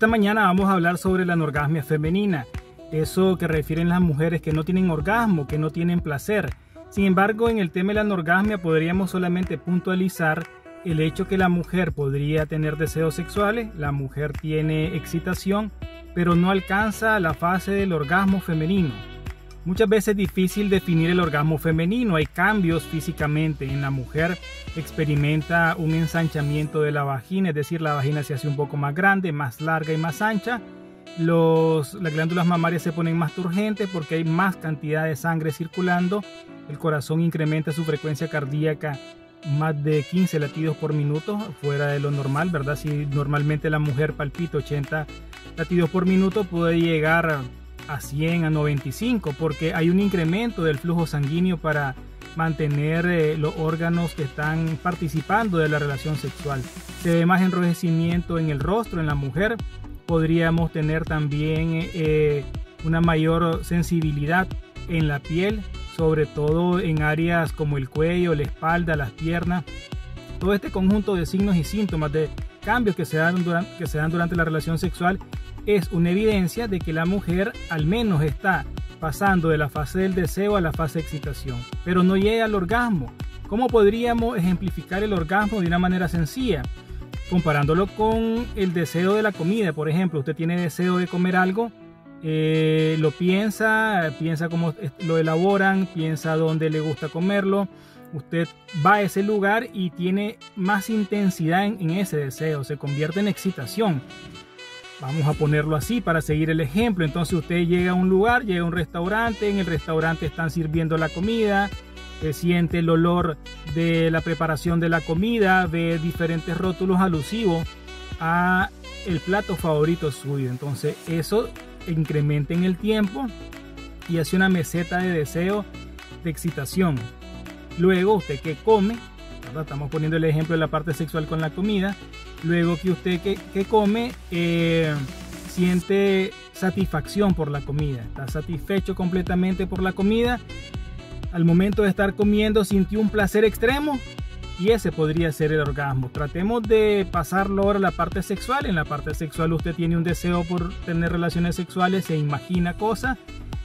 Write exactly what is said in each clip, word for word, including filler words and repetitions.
Esta mañana vamos a hablar sobre la anorgasmia femenina, eso que refieren las mujeres que no tienen orgasmo, que no tienen placer. Sin embargo, en el tema de la anorgasmia podríamos solamente puntualizar el hecho que la mujer podría tener deseos sexuales, la mujer tiene excitación, pero no alcanza la fase del orgasmo femenino. Muchas veces es difícil definir el orgasmo femenino, hay cambios físicamente. En la mujer experimenta un ensanchamiento de la vagina, es decir, la vagina se hace un poco más grande, más larga y más ancha. Los, las glándulas mamarias se ponen más turgentes porque hay más cantidad de sangre circulando. El corazón incrementa su frecuencia cardíaca más de quince latidos por minuto, fuera de lo normal, ¿verdad? Si normalmente la mujer palpita ochenta latidos por minuto, puede llegar a cien, a noventa y cinco, porque hay un incremento del flujo sanguíneo para mantener eh, los órganos que están participando de la relación sexual. Se ve más enrojecimiento en el rostro en la mujer. Podríamos tener también eh, una mayor sensibilidad en la piel, sobre todo en áreas como el cuello, la espalda, las piernas. Todo este conjunto de signos y síntomas de cambios que se dan durante, que se dan durante la relación sexual es una evidencia de que la mujer al menos está pasando de la fase del deseo a la fase de excitación, pero no llega al orgasmo. ¿Cómo podríamos ejemplificar el orgasmo de una manera sencilla? Comparándolo con el deseo de la comida. Por ejemplo, usted tiene deseo de comer algo, eh, lo piensa, piensa cómo lo elaboran, piensa dónde le gusta comerlo. Usted va a ese lugar y tiene más intensidad en, en ese deseo, se convierte en excitación. Vamos a ponerlo así para seguir el ejemplo. Entonces usted llega a un lugar, llega a un restaurante, en el restaurante están sirviendo la comida, eh, siente el olor de la preparación de la comida, ve diferentes rótulos alusivos a el plato favorito suyo. Entonces eso incrementa en el tiempo y hace una meseta de deseo, de excitación. Luego usted que come, ¿verdad? Estamos poniendo el ejemplo de la parte sexual con la comida. Luego que usted que, que come eh, siente satisfacción por la comida, está satisfecho completamente por la comida. Al momento de estar comiendo sintió un placer extremo y ese podría ser el orgasmo. Tratemos de pasarlo ahora a la parte sexual. En la parte sexual usted tiene un deseo por tener relaciones sexuales, se imagina cosas.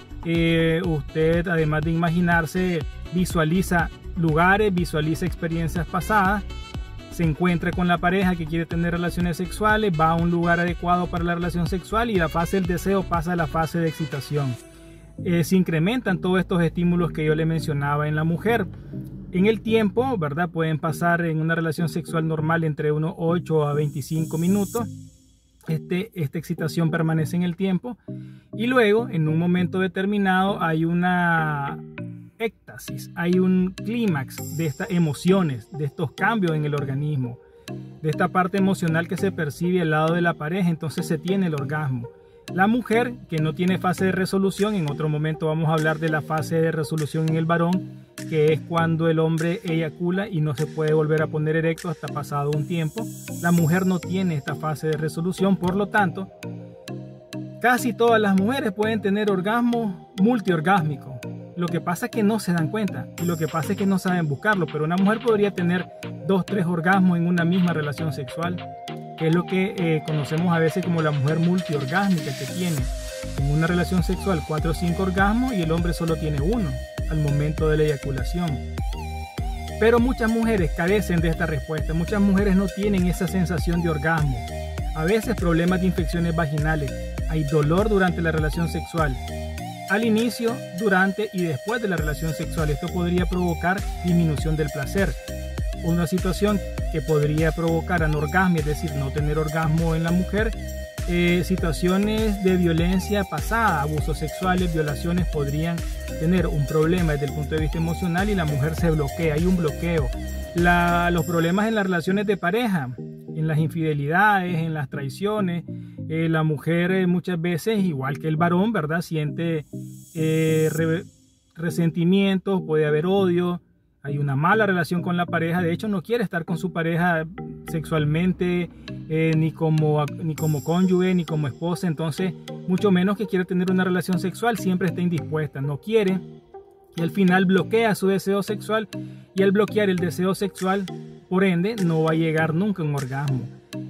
Eh, usted, además de imaginarse, visualiza lugares, visualiza experiencias pasadas. Se encuentra con la pareja que quiere tener relaciones sexuales, va a un lugar adecuado para la relación sexual y la fase del deseo pasa a la fase de excitación. Eh, se incrementan todos estos estímulos que yo le mencionaba en la mujer. En el tiempo, ¿verdad? Pueden pasar en una relación sexual normal entre unos ocho a veinticinco minutos. Este, esta excitación permanece en el tiempo y luego en un momento determinado hay una éxtasis, hay un clímax de estas emociones, de estos cambios en el organismo, de esta parte emocional que se percibe al lado de la pareja. Entonces se tiene el orgasmo. La mujer que no tiene fase de resolución, en otro momento vamos a hablar de la fase de resolución en el varón, que es cuando el hombre eyacula y no se puede volver a poner erecto hasta pasado un tiempo. La mujer no tiene esta fase de resolución, por lo tanto casi todas las mujeres pueden tener orgasmo multiorgásmico. Lo que pasa es que no se dan cuenta y lo que pasa es que no saben buscarlo, pero una mujer podría tener dos, tres orgasmos en una misma relación sexual, que es lo que eh, conocemos a veces como la mujer multiorgásmica, que tiene en una relación sexual cuatro o cinco orgasmos y el hombre solo tiene uno al momento de la eyaculación. Pero muchas mujeres carecen de esta respuesta, muchas mujeres no tienen esa sensación de orgasmo. A veces problemas de infecciones vaginales, hay dolor durante la relación sexual, al inicio, durante y después de la relación sexual. Esto podría provocar disminución del placer. Una situación que podría provocar anorgasmia, es decir, no tener orgasmo en la mujer. Eh, situaciones de violencia pasada, abusos sexuales, violaciones podrían tener un problema desde el punto de vista emocional y la mujer se bloquea, hay un bloqueo. La, los problemas en las relaciones de pareja, en las infidelidades, en las traiciones. Eh, la mujer eh, muchas veces, igual que el varón, ¿verdad? Siente eh, re, resentimientos, puede haber odio, hay una mala relación con la pareja. De hecho, no quiere estar con su pareja sexualmente, eh, ni, como, ni como cónyuge, ni como esposa. Entonces, mucho menos que quiere tener una relación sexual, siempre está indispuesta, no quiere. Y al final bloquea su deseo sexual y al bloquear el deseo sexual, por ende, no va a llegar nunca a un orgasmo.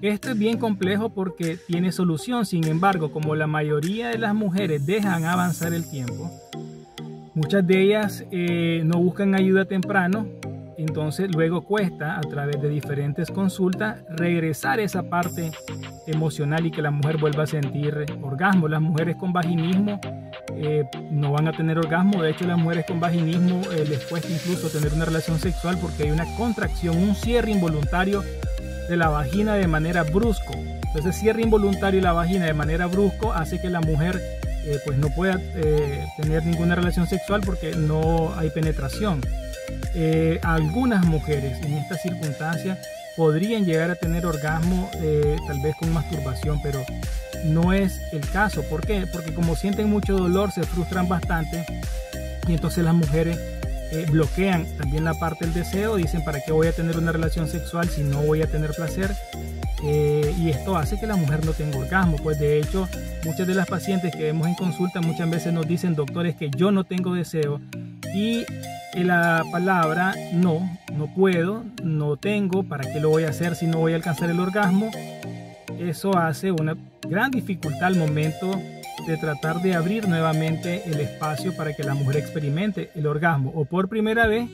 Esto es bien complejo porque tiene solución. Sin embargo, como la mayoría de las mujeres dejan avanzar el tiempo, muchas de ellas eh, no buscan ayuda temprano. Entonces luego cuesta, a través de diferentes consultas, regresar esa parte emocional y que la mujer vuelva a sentir orgasmo. Las mujeres con vaginismo eh, no van a tener orgasmo. De hecho, las mujeres con vaginismo eh, les cuesta incluso tener una relación sexual porque hay una contracción, un cierre involuntario de la vagina de manera brusco. Entonces, cierre involuntario de la vagina de manera brusco hace que la mujer eh, pues no pueda eh, tener ninguna relación sexual porque no hay penetración. Eh, algunas mujeres en estas circunstancias podrían llegar a tener orgasmo eh, tal vez con masturbación, pero no es el caso. ¿Por qué? Porque como sienten mucho dolor, se frustran bastante y entonces las mujeres eh, bloquean también la parte del deseo. Dicen, ¿para qué voy a tener una relación sexual si no voy a tener placer? Eh, y esto hace que la mujer no tenga orgasmo. Pues de hecho, muchas de las pacientes que vemos en consulta muchas veces nos dicen, doctores, que yo no tengo deseo. Y la palabra no, no puedo, no tengo, ¿para qué lo voy a hacer si no voy a alcanzar el orgasmo? Eso hace una gran dificultad al momento de tratar de abrir nuevamente el espacio para que la mujer experimente el orgasmo, o por primera vez,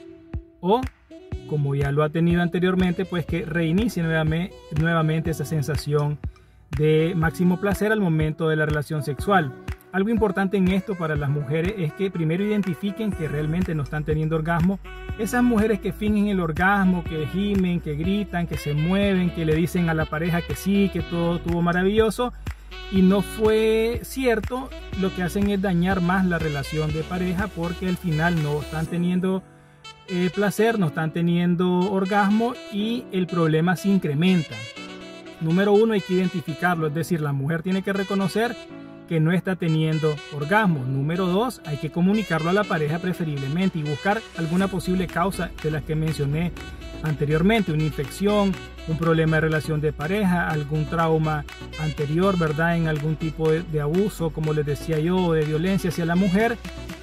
o como ya lo ha tenido anteriormente, pues que reinicie nuevamente, nuevamente esa sensación de máximo placer al momento de la relación sexual. Algo importante en esto para las mujeres es que primero identifiquen que realmente no están teniendo orgasmo. Esas mujeres que fingen el orgasmo, que gimen, que gritan, que se mueven, que le dicen a la pareja que sí, que todo estuvo maravilloso y no fue cierto, lo que hacen es dañar más la relación de pareja porque al final no están teniendo eh, placer, no están teniendo orgasmo y el problema se incrementa. Número uno, hay que identificarlo, es decir, la mujer tiene que reconocer que no está teniendo orgasmo. Número dos, hay que comunicarlo a la pareja preferiblemente y buscar alguna posible causa de las que mencioné anteriormente, una infección, un problema de relación de pareja, algún trauma anterior, ¿verdad? En algún tipo de, de abuso, como les decía yo, de violencia hacia la mujer,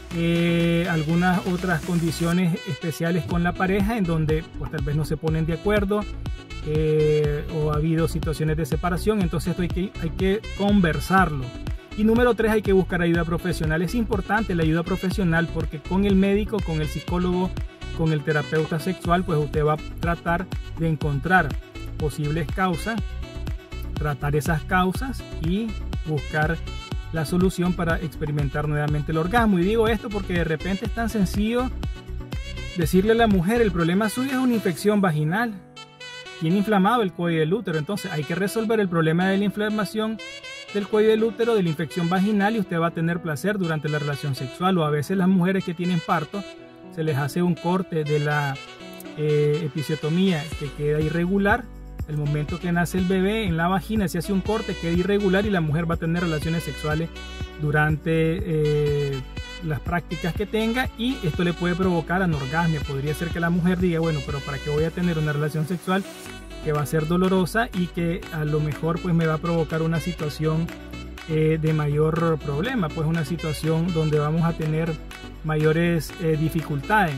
eh, algunas otras condiciones especiales con la pareja en donde pues tal vez no se ponen de acuerdo, eh, o ha habido situaciones de separación. Entonces esto hay que, hay que conversarlo. Y número tres, hay que buscar ayuda profesional. Es importante la ayuda profesional porque con el médico, con el psicólogo, con el terapeuta sexual, pues usted va a tratar de encontrar posibles causas, tratar esas causas y buscar la solución para experimentar nuevamente el orgasmo. Y digo esto porque de repente es tan sencillo decirle a la mujer, el problema suyo es una infección vaginal, tiene inflamado el cuello del útero, entonces hay que resolver el problema de la inflamación del cuello del útero, de la infección vaginal, y usted va a tener placer durante la relación sexual. O a veces las mujeres que tienen parto se les hace un corte de la eh, episiotomía que queda irregular. El momento que nace el bebé en la vagina se hace un corte, queda irregular y la mujer va a tener relaciones sexuales durante eh, las prácticas que tenga y esto le puede provocar anorgasmia. Podría ser que la mujer diga, bueno, pero ¿para qué voy a tener una relación sexual que va a ser dolorosa y que a lo mejor pues me va a provocar una situación eh, de mayor problema, pues una situación donde vamos a tener mayores eh, dificultades?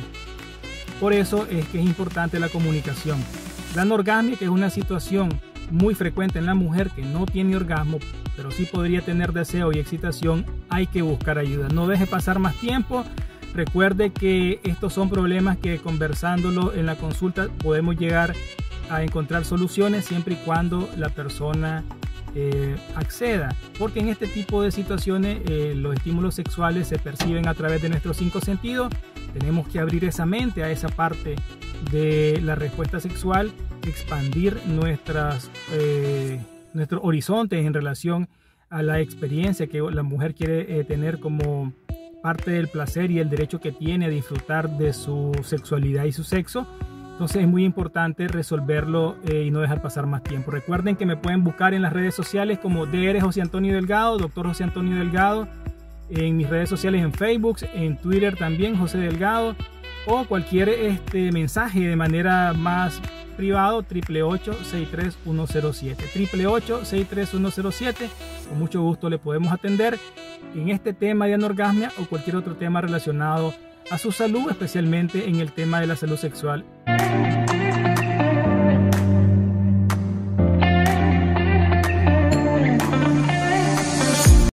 Por eso es que es importante la comunicación. La anorgasmia, que es una situación muy frecuente en la mujer que no tiene orgasmo, pero sí podría tener deseo y excitación, hay que buscar ayuda. No deje pasar más tiempo. Recuerde que estos son problemas que conversándolo en la consulta podemos llegar a encontrar soluciones siempre y cuando la persona eh, acceda, porque en este tipo de situaciones eh, los estímulos sexuales se perciben a través de nuestros cinco sentidos. Tenemos que abrir esa mente a esa parte de la respuesta sexual, expandir nuestras, eh, nuestros horizontes en relación a la experiencia que la mujer quiere eh, tener como parte del placer y el derecho que tiene a disfrutar de su sexualidad y su sexo. Entonces es muy importante resolverlo eh, y no dejar pasar más tiempo. Recuerden que me pueden buscar en las redes sociales como D R José Antonio Delgado, doctor José Antonio Delgado, en mis redes sociales en Facebook, en Twitter también José Delgado, o cualquier este, mensaje de manera más privado, ocho ocho ocho, seis tres uno cero siete, ocho ocho ocho, seis tres uno cero siete. Con mucho gusto le podemos atender en este tema de anorgasmia o cualquier otro tema relacionado a su salud, especialmente en el tema de la salud sexual.